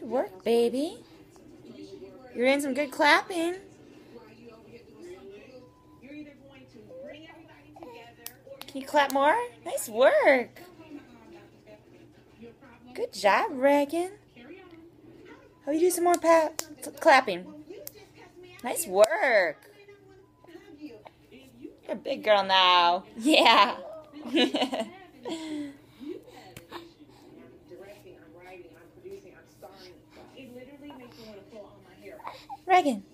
Good work, baby. You're doing some good clapping. Can you clap more? Nice work. Good job, Reagan. How about you do some more clapping? Nice work. You're a big girl now. Yeah. Reagan.